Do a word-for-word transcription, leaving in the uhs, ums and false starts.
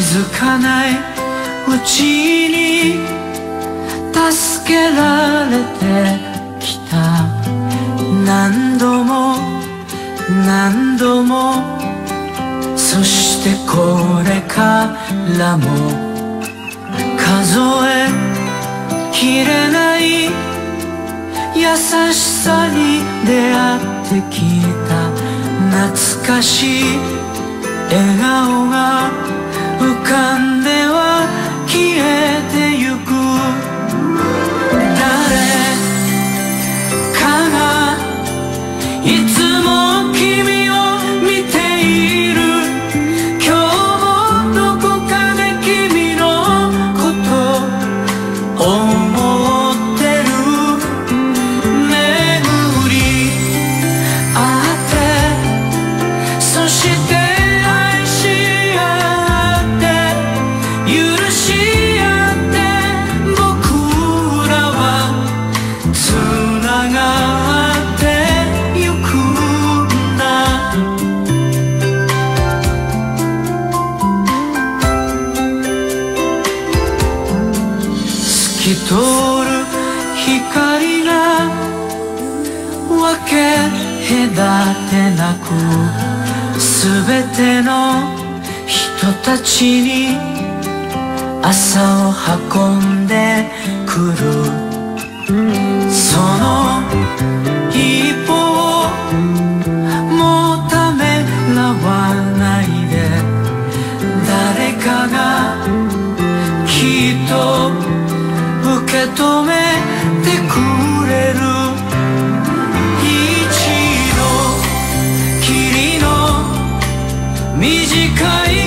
づかないうちに助けられてきた。何度も何度も、そしてこれからも数えきれない優しさに出会ってきた。懐かしい笑顔が浮かんでは消えてゆく。誰かがいつも君を見ている。今日もどこかで君のこと思ってる。巡り合ってそして愛し合って許し合って僕らはつながってゆくんだ。透き通る光が分け隔てなく全ての人たちに朝を運んでくる。その一歩をもうためらわないで。誰かがきっと受け止めてくれる。一度きりの短い